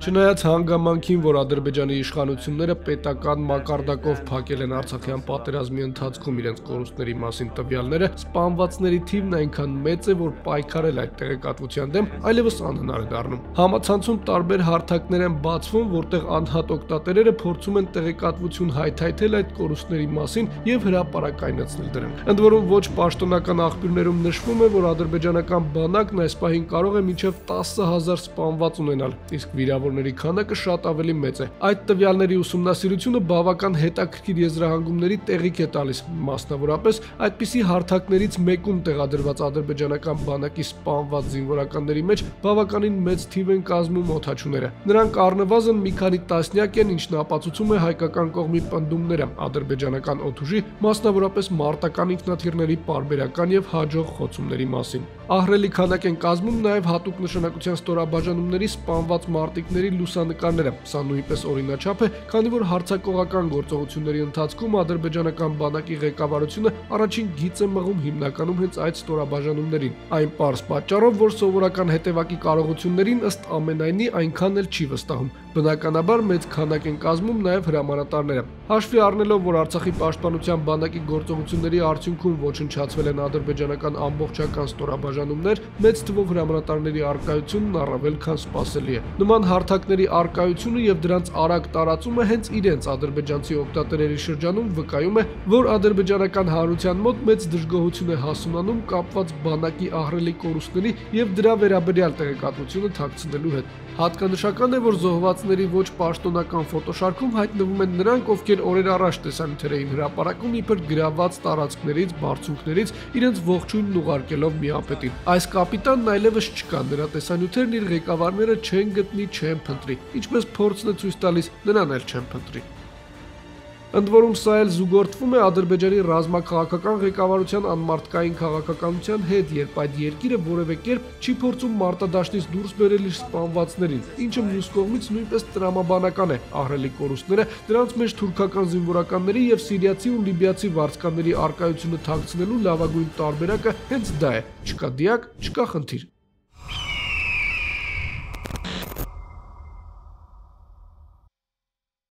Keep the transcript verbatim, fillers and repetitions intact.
Չնայած հանգամանքին, որ Ադրբեջանի իշխանությունները պետական մակարդակով փակել են Արցախյան պատերազմի ընթացքում իրենց կորուստների մասին տվյալները, սպանվածների թիվն այնքան մեծ է, որ պայքարել այդ տեղեկատվության դեմ այլևս անհնար է դառնում։ Համացանցում տարբեր հարթակներ են բացվում, որտեղ անհատ օգտատերերը փորձում են տեղեկատվություն հայթայթել այդ կորուստների մասին եւ հրապարակայնացնել դրանք։ Ընդ որում ոչ պաշտոնական աղբյուրներում նշվում է, որ ադրբեջանական բանակն այս պահին կարող է մինչև տասը հազար սպանված ունենալ, իսկ վիրավորների քանակը շատ ավելի մեծ է։ Այդ տվյալների ուսումնասիրությունը բավական հետաքրքիր եզրահանգումների տեղիք է տալիս, մասնավորապես այդպիսի հարթակներից մեկում տեղադրված ադրբեջանական բանակի սպանված զինվորականների մեջ բավականին մեծ թիվ են կազմում օդաչուները։ Նրանք առնվազն մի քանի տասնյակ են, ինչն ապացուցում է հայկական կողմի պնդումները ադրբեջանական օդուժի, մասնավորապես մարտական ինքնաթիռների պարբերական եւ հաջող խոցումների մասին։ Ահռելի քանակ են կազմում նաև հատուկ նշանակության ստորաբաժանումների սպանված մարտիկների լուսանկարները։ Սա նույնպես օրինաչափ է, քանի որ հարձակողական գործողությունների ընթացքում ադրբեջանական բանակի ղեկավարությունը առաջին գիծ է մղում հիմնականում հենց այդ ստորաբաժանումներին։ Այն պարզ պատճառով, որ սովորական հետևակի կարողություններին ըստ ամենայնի այնքան էլ չի վստահում։ Բնականաբար մեծ քանակ են կազմում նաև հրամանատարները։ Հաշվի առնելով, որ Արցախի պաշտպանության բանակի գործողությունների արդյունքում ոչնչացվել են ադրբեջանական ամբողջական ստորաբաժանումներ, մեծ թվով հրամանատարների առկայությունն առավել քան սպասելի է։ Նման հարթակների առկայությունը եւ դրանց արագ տարածումը հենց իրենց ադրբեջանցի օգտատերերի շրջանում վկայում է, որ ադրբեջանական հանրության մոտ մեծ դժգոհություն է հասունանում կապված բանակի ահռելի կորուստների եւ դրա վերաբերյալ տեղեկատվությունը թաքցնելու հետ։ Հատկանշական է, որ զոհվածների ոչ պաշտոնական ֆոտոշարքում հայտնվում են նրանք, ովքեր օրեր առաջ տեսանյութեր էին հրապարակում իբր գրաված տարածքներից, բարձունքներից իրենց ողջույնն ուղարկելով միապետին։ Այս կապիտանն այլևս չկա, նրա տեսանյութերն իր ղեկավարները չեն գտնի, չեն փնտրի, ինչպես փորձն է ցույց տալիս, նրան էլ չեն փնտրի։ Ընդ որում սա էլ զուգորդվում է Ադրբեջանի ռազմաքաղաքական ղեկավարության անմարտկային քաղաքականության հետ, երբ այդ երկիրը որևէ կերպ չի փորձում մարտադաշտից դուրս բերել իր սպանվածներին, ինչը մյուս կողմից նույնպես տրամաբանական է։ Ահռելի կորուստները, դրանց մեջ թուրքական զինվորականների եւ սիրիացի ու լիբիացի վարձկանների առկայությունը թաքցնելու լավագույն տարբերակը հենց դա է՝ չկա դիակ, չկա խնդիր։